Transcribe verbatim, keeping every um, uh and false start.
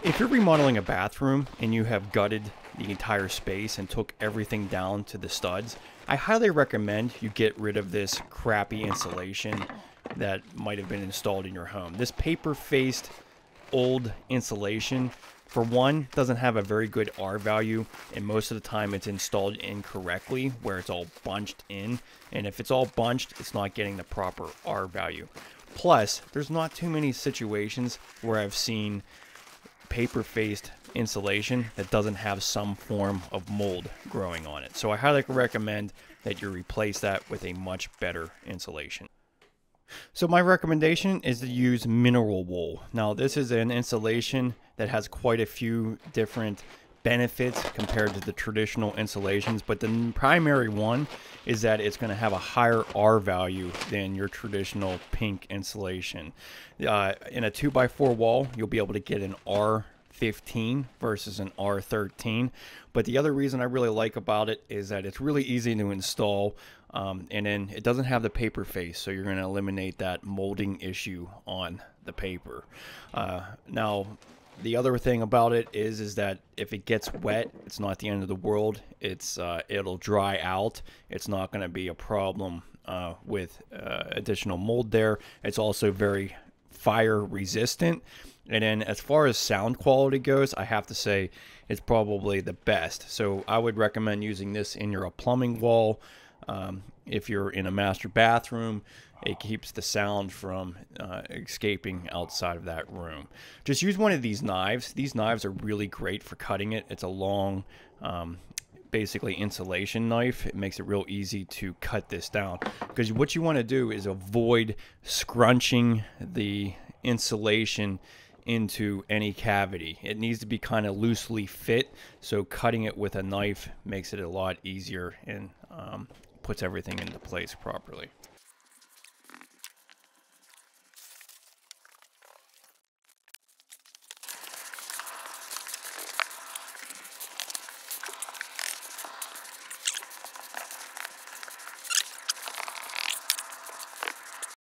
If you're remodeling a bathroom and you have gutted the entire space and took everything down to the studs, I highly recommend you get rid of this crappy insulation that might have been installed in your home. This paper-faced old insulation, for one, doesn't have a very good R value, and most of the time it's installed incorrectly where it's all bunched in, and if it's all bunched, it's not getting the proper R value. Plus, there's not too many situations where I've seen paper-faced insulation that doesn't have some form of mold growing on it. So I highly recommend that you replace that with a much better insulation. So my recommendation is to use mineral wool. Now this is an insulation that has quite a few different benefits compared to the traditional insulations, but the primary one is that it's going to have a higher R value than your traditional pink insulation. Uh, in a two by four wall, you'll be able to get an R fifteen versus an R thirteen, but the other reason I really like about it is that it's really easy to install, um, and then it doesn't have the paper face, so you're going to eliminate that molding issue on the paper. Uh, now the other thing about it is is that if it gets wet, it's not the end of the world. It's uh, it'll dry out. It's not going to be a problem uh, with uh, additional mold there. It's also very fire resistant. And then as far as sound quality goes, I have to say it's probably the best. So I would recommend using this in your plumbing wall. Um, if you're in a master bathroom, it keeps the sound from uh, escaping outside of that room. Just use one of these knives. These knives are really great for cutting it. It's a long, um, basically insulation knife. It makes it real easy to cut this down, because what you want to do is avoid scrunching the insulation into any cavity. It needs to be kind of loosely fit, so cutting it with a knife makes it a lot easier and um, puts everything into place properly.